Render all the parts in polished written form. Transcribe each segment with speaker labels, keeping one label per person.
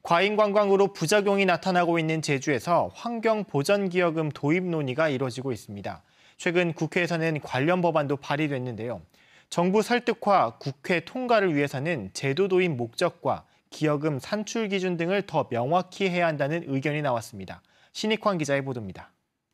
Speaker 1: 과잉 관광으로 부작용이 나타나고 있는 제주에서 환경보전기여금 도입 논의가 이뤄지고 있습니다. 최근 국회에서는 관련 법안도 발의됐는데요. 정부 설득과 국회 통과를 위해서는 제도 도입 목적과 기여금 산출 기준 등을 더 명확히 해야 한다는 의견이 나왔습니다. 신익환 기자의 보도입니다.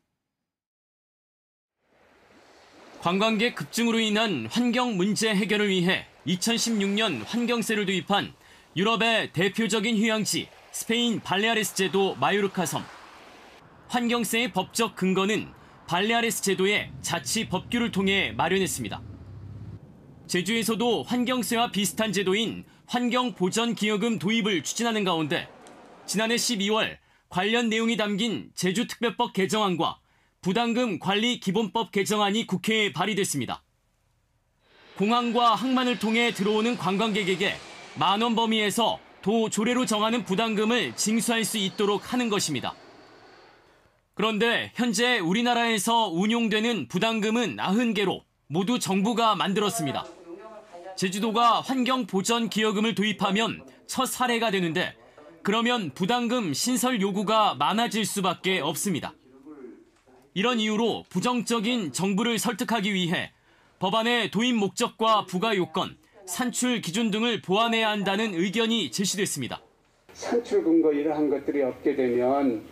Speaker 2: 관광객 급증으로 인한 환경 문제 해결을 위해 2016년 환경세를 도입한 유럽의 대표적인 휴양지 스페인 발레아레스 제도 마요르카 섬. 환경세의 법적 근거는 발레아레스 제도의 자치 법규를 통해 마련했습니다. 제주에서도 환경세와 비슷한 제도인 환경보전기여금 도입을 추진하는 가운데 지난해 12월 관련 내용이 담긴 제주특별법 개정안과 부담금 관리 기본법 개정안이 국회에 발의됐습니다. 공항과 항만을 통해 들어오는 관광객에게 10,000원 범위에서 도 조례로 정하는 부담금을 징수할 수 있도록 하는 것입니다. 그런데 현재 우리나라에서 운용되는 부담금은 90개로 모두 정부가 만들었습니다. 제주도가 환경보전기여금을 도입하면 첫 사례가 되는데 그러면 부담금 신설 요구가 많아질 수밖에 없습니다. 이런 이유로 부정적인 정부를 설득하기 위해 법안의 도입 목적과 부과 요건, 산출 기준 등을 보완해야 한다는 의견이 제시됐습니다.
Speaker 3: 산출 근거 이러한 것들이 없게 되면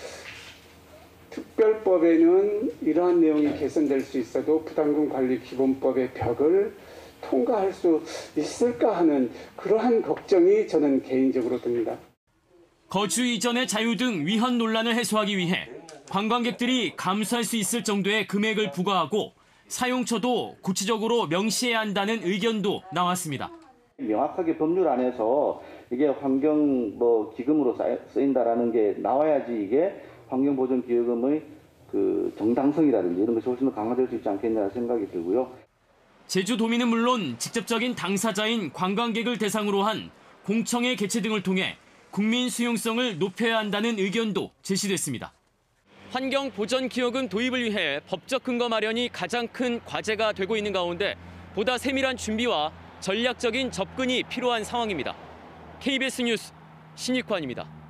Speaker 3: 특별법에는 이러한 내용이 개선될 수 있어도 부담금 관리 기본법의 벽을 통과할 수 있을까 하는 그러한 걱정이 저는 개인적으로 듭니다.
Speaker 2: 거주 이전의 자유 등 위헌 논란을 해소하기 위해 관광객들이 감수할 수 있을 정도의 금액을 부과하고 사용처도 구체적으로 명시해야 한다는 의견도 나왔습니다.
Speaker 4: 명확하게 법률 안에서 이게 환경 기금으로 쓰인다라는 게 나와야지 이게 환경보전기여금의 그 정당성이라든지 이런 것이 훨씬 더 강화될 수 있지 않겠냐 생각이 들고요.
Speaker 2: 제주도민은 물론 직접적인 당사자인 관광객을 대상으로 한 공청회 개최 등을 통해 국민 수용성을 높여야 한다는 의견도 제시됐습니다. 환경보전기여금 도입을 위해 법적 근거 마련이 가장 큰 과제가 되고 있는 가운데 보다 세밀한 준비와 전략적인 접근이 필요한 상황입니다. KBS 뉴스 신익환입니다.